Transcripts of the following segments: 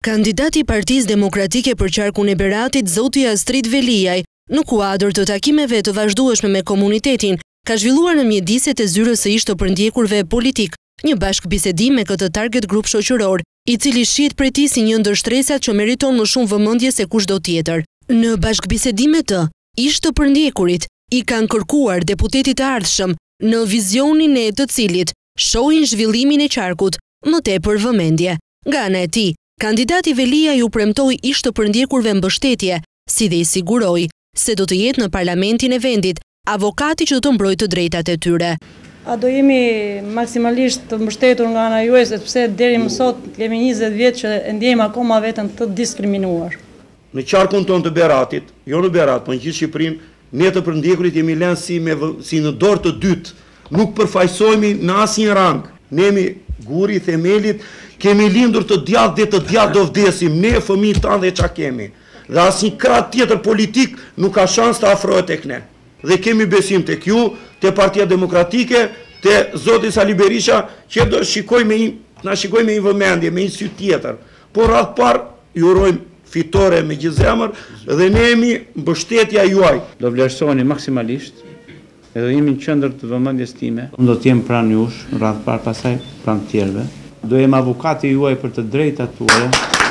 Kandidati i Partisë Demokratike për qarkun e Beratit, zoti Astrid Veliaj, në kuadër të takimeve të vazhdueshme me komunitetin, ka zhvilluar në mjediset e zyrës së ish të përndjekurve politik, një bashkëbisedim me këtë target grup shoqëror, i cili shihet prej tij si një ndër shtresat që meriton më shumë vëmendje se kushdo tjetër. Në bashkëbisedimet të ish të përndjekurit i kanë kërkuar deputetit të ardhshëm në vizionin e të cilit shohin zhvillimin e qarkut më tepër vëmendje. Nga ana e tij, kandidati Veliaj u premtoi ish të përndjekurve mbështetje, si dhe i siguroi se do të jetë në parlamentin e vendit avokati që do të mbrojë të drejtat e tyre. A do jemi maksimalisht të mbështetur nga ana juaj, sepse deri më sot kemi 20 vjet që ndjejmë akoma veten të diskriminuar. Në qarkun tonë të Beratit, jo në Berat, po në gjithë Shqipërinë, ne të përndjekurit jemi lënë si në dorë të dytë. Nuk përfaqësohemi në asnjë rang. Ne jemi guri i themelit, kemi lindur të djathtë dhe të djathtë do vdesim, ne fëmijët tanë dhe çka kemi. Dhe asnjë krah tjetër politik nuk ka shans të afrohet tek ne. Dhe kemi besim tek ju, te Partia Demokratike, te zoti Sali Berisha, që do na shikoj me një vëmendje, me një sy tjetër. Por radh parë ju urojmë fitore me gjithë zemër dhe ne jemi mbështetja juaj. Do vlerësoheni maksimalisht edhe jemi në qendër të vëmendjes time. Unë do të jem pranë jush, radh parë pasaj pranë tjerëve. Do jem avokati juaj për të drejtat tuaja.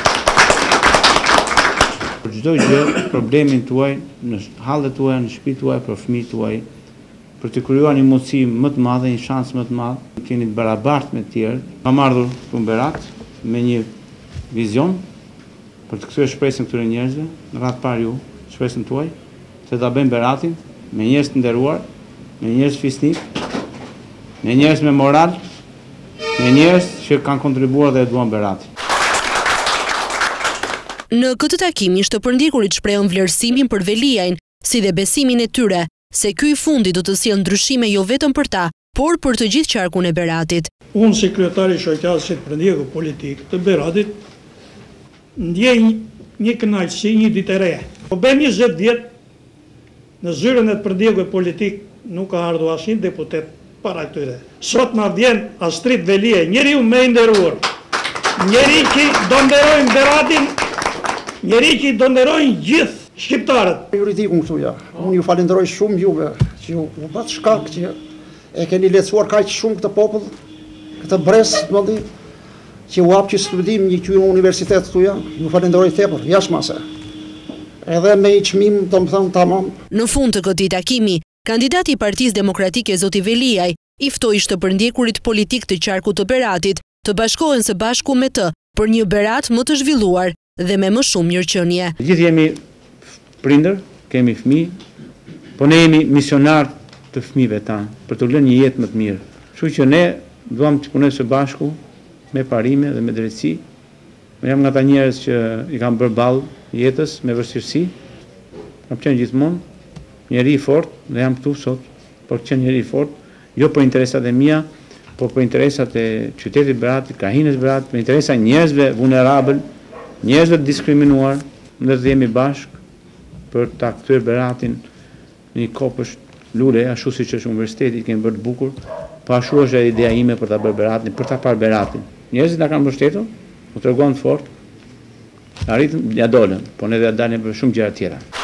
Për çdo gjë, problemin tuaj, në hallet tuaja, në shtëpitë tuaj, për fëmijët tuaj, për të krijuar një mundësi më të madhe, një shans më të madh, të jeni të barabartë me të tjerë. Kam ardhur këtu në Berat me një vizion për të kthyer shpresën këtyre njerëzve, në radh parë ju, shpresën tuaj, se ta bëjmë Beratin me njerëz të nderuar, me njerëz fisnik, me njerëz me moral, me njerëz që kanë kontribuar dhe e duan Beratin. Në këtë takim, ish të përndjekurit shprehën vlerësimin për Veliajin, si dhe besimin e tyre se ky i fundit do të sjellë ndryshime jo vetëm për ta, por për të gjithë qarkun e Beratit. Unë si kryetari i shoqërisë të përndjekur politik të Beratit ndjej një kënaqësi, një ditë e re. Po bëjmë 20 vjet në zyrën e të përndjekur politik nuk ka ardhur asnjë deputet para këtyre. Sot na vjen Astrid Veliaj, njeriu më i nderuar. Njeri që do nderojnë Beratin, njeri që do nderojnë gjithë shqiptarët. Juridikun këtu ja. Unë ju falenderoj shumë juve që ju bët shkak që e keni lecuar kaq shumë këtë popull, këtë brez të madh që u hap që studim një qytet universitet këtu ja. Ju falenderoj tepër, jashtëmase. Edhe me një çmim, domethënë tamam. Në fund të këtij takimi, kandidati i Partisë Demokratike zoti Veliaj i ftoi ish të përndjekurit politik të qarkut të Beratit të bashkohen së bashku me të për një Berat më të zhvilluar dhe me më shumë mirëqenie. Gjithë jemi prindër, kemi fëmijë, po ne jemi misionar të fëmijëve tanë për të lënë një jetë më të mirë. Kështu që ne duam të punojmë së bashku me parime dhe me drejtësi. Unë jam nga ata njerëz që i kanë bërë ballë jetës me vështirësi. Kam qenë gjithmonë njeri i fortë dhe jam këtu sot, por qenë njeri i fortë, jo për interesat e mia, por për interesat e qytetit Beratit, krahinës Beratit, për interesat e njerëzve vulnerabël, njerëzve të diskriminuar, ne të jemi bashkë për ta kthyer Beratin në një kopësht lule, ashtu siç është universiteti, kemi bërë të bukur, po ashtu është ideja ime për ta bërë Beratin, për ta parë Beratin. Njerëzit na kanë mbështetur, u treguan fort, arritëm ja dolën, po ne do ja dalim për shumë gjëra tjera.